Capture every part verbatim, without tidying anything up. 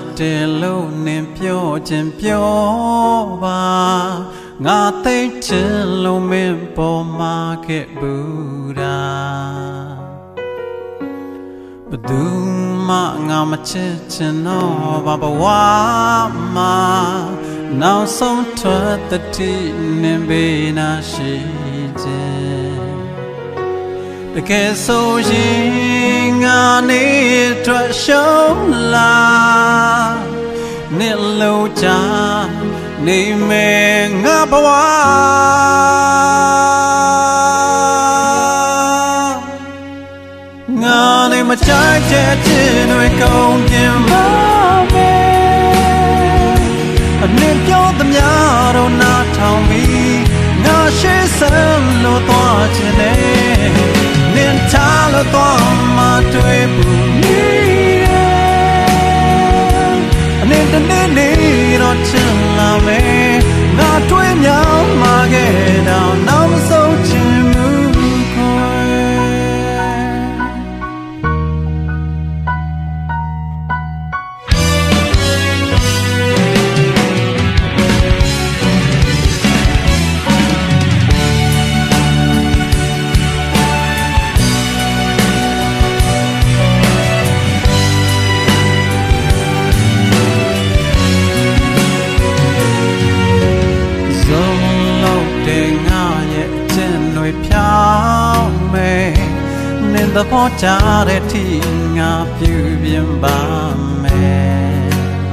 တယ်လို့နင်ပြောခြင်းပြောပါငါသိချင်လို့မင်းပေါ်မှာခဲ့ဘူးတာဘယ်သူမှငါမချစ်ချင်တော့ဘာဘဝမှာနောက်ဆုံးထွက်တဲ့တိနင်ဘေးနာရှိခြင်းတကယ်ဆိုရင်ငါနေထွက်ရှုံးလာနေလို့ချာနေမယ်ငါဘဝငါနေမကြိုက်တဲ့ခြင်းတွေကုန်ပြင်းပါမယ်အနည်းပြောသမျှတော့နားထောင်ပြီးငါရှိစမ်းလို့သွားခြင်းနဲ့နင်ထားလို့သွားမှတွေ့ဘူးနေအနည်းတနေ့နေ့တော့ချင်လာမယ်ငါတွေ့မြောက်မှာခဲ့တော့နောက်မဆုံးချင်ဘူးခွဲဖြောင်းမယ်နင်သဘောကျတဲ့ထိငါပြုပြင်ပါမယ်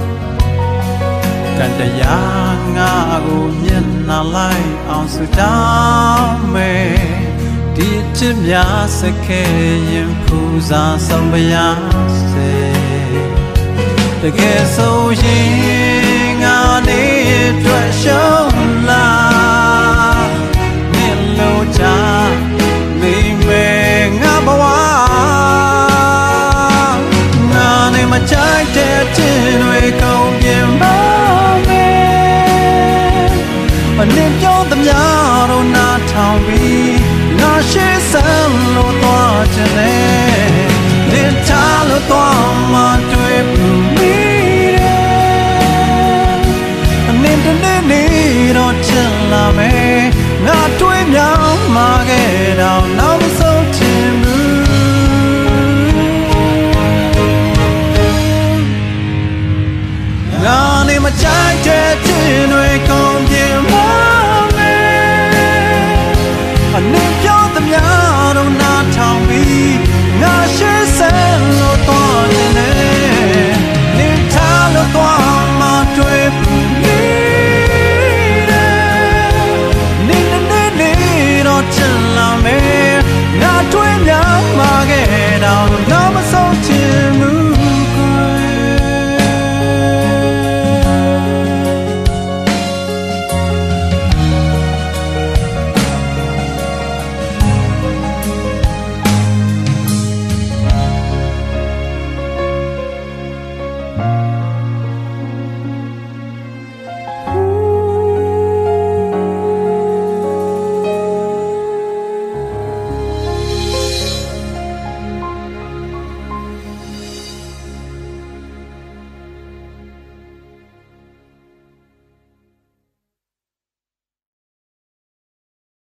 ကံတရားငါကိုမျက်နှာလိုက်အောင်ဆူတောင်းမယ်ဒီချစ်များစခဲရင်ဖူစားဆုံးပါရစေတကယ်ဆိုရင်ငါနေတွေ့ရှုံးလာနေမယ်ငါဘဝငါနေမကြိုက်တဲ့ခြင်းတွေကုန်ပြင်းပါမယ်အနည်းပြောသမျှတော့နားထောင်ပြီးငါရှိစမ်းလို့သွားခြင်းနဲ့နင်ထားလို့သွားမှတွေ့ဘူးမိတယ်အနည်းတနေ့နေ့တော့ချင်လာမယ်ငါတွေ့မြောက်မှာခဲ့တော့နောက်မဆုံးချင်ဘူးငါနေမကြိုက်တဲ့ခြင်းတွေကုန်